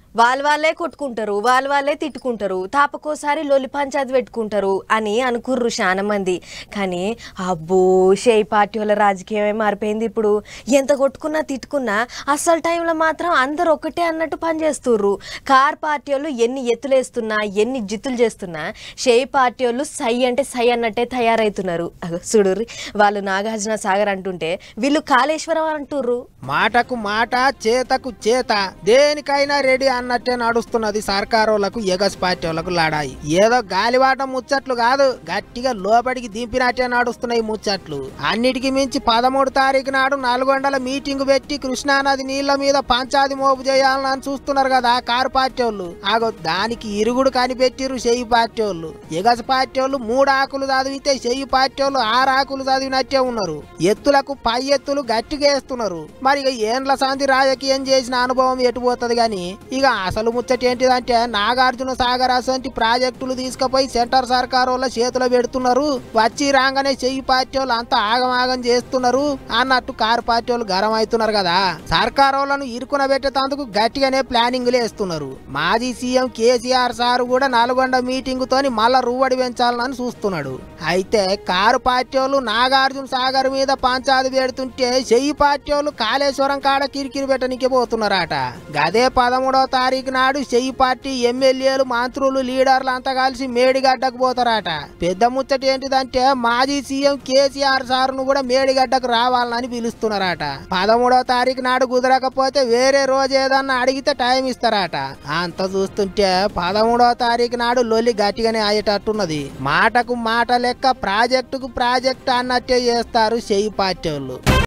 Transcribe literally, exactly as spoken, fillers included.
వాళ్ళు వాళ్ళే కొట్టుకుంటారు, వాళ్ళు వాళ్ళే తిట్టుకుంటారు, తాపకోసారి లొలి పంచాయతీ పెట్టుకుంటారు అని అనుకుర్రు చాలా మంది. కానీ అబ్బో షేయి పార్టీ వాళ్ళ రాజకీయమే మారిపోయింది. ఇప్పుడు ఎంత కొట్టుకున్నా తిట్టుకున్నా అసలు టైంలో మాత్రం అందరు ఒకటే అన్నట్టు పనిచేస్తుర్రు. కార్ పార్టీ వాళ్ళు ఎన్ని ఎత్తులేస్తున్నా ఎన్ని జిత్తులు చేస్తున్నా షేయి పార్టీ వాళ్ళు సై అంటే సై అన్నట్టే తయారవుతున్నారు. చూడుర్రి, వాళ్ళు నాగార్జున సాగర్ అంటుంటే వీళ్ళు కాళేశ్వరం అంటుర్రు. మాటకు మాట చేతకు చేత దేనికైనా రెడీ అన్నట్టే నడుస్తున్నది సర్కారోళ్లకు ఎగస్ పార్టీ వాళ్ళకు లడాయి. ఏదో గాలివాటం ముచ్చట్లు కాదు, గట్టిగా లోపలికి దింపినట్టే నడుస్తున్నాయి ముచ్చట్లు. అన్నిటికి మించి పదమూడు తారీఖు నాడు నల్గొండల మీటింగ్ పెట్టి కృష్ణానది నీళ్ల మీద పంచాది మోపు చేయాలని చూస్తున్నారు కదా కారు పార్టీ వాళ్ళు. ఆగో దానికి ఇరుగుడు కనిపెట్టిరు షేయి పార్టీ వాళ్ళు. ఎగస్ పార్టీ వాళ్ళు మూడు ఆకులు చదివితే షేయి పార్టీ వాళ్ళు ఆరు ఆకులు చదివినట్టే ఉన్నారు. ఎత్తులకు పై ఎత్తులు గట్టిగా వేస్తున్నారు. మరి ఇక ఏండ్ల సంధి రాజకీయం చేసిన అనుభవం ఎటుపోతుంది గాని ఇక అసలు ముచ్చట ఏంటిదంటే నాగార్జున సాగర్ అసంటి ప్రాజెక్టులు తీసుకుపోయి సెంటర్ సర్కార్ వాళ్ళ చేతిలో పెడుతున్నారు. వచ్చి రాగానే చెయ్యి పార్టీ వాళ్ళు అంతా ఆగమాగం చేస్తున్నారు అన్నట్టు కారు పార్టీ వాళ్ళు గరం అవుతున్నారు కదా. సర్కార్ వాళ్ళను ఇరుకున పెట్టేందుకు గట్టిగానే ప్లానింగ్లు వేస్తున్నారు. మాజీ సీఎం కేసీఆర్ సార్ కూడా నల్గొండ మీటింగ్ తోని మళ్ళా రూవడి పెంచాలని చూస్తున్నాడు. అయితే కారు పార్టీ వాళ్ళు నాగార్జున సాగర్ మీద పంచాది పెడుతుంటే చెయ్యి పార్టీ వాళ్ళు కాళేశ్వరం కాడ కిరికిరి పెట్టనికి పోతున్నారట. గదే పదమూడవ తారీఖు నాడు చెయ్యి పార్టీ ఎమ్మెల్యేలు మంత్రులు లీడర్లు అంతా కలిసి మేడిగడ్డకు పోతారట. పెద్ద ముచ్చట ఏంటిదంటే మాజీ సీఎం కేసీఆర్ సార్ను కూడా మేడిగడ్డకు రావాలని పిలుస్తున్నారట. పదమూడవ తారీఖు నాడు కుదరకపోతే వేరే రోజు ఏదన్నా అడిగితే టైం ఇస్తారట. అంత చూస్తుంటే పదమూడవ తారీఖు నాడు లొల్లి గట్టిగానే అయ్యేటట్టున్నది. మాటకు మాట లెక్క ప్రాజెక్టుకు ప్రాజెక్టు అన్నట్టే చేస్తారు చెయ్యి పార్టీ వాళ్ళు.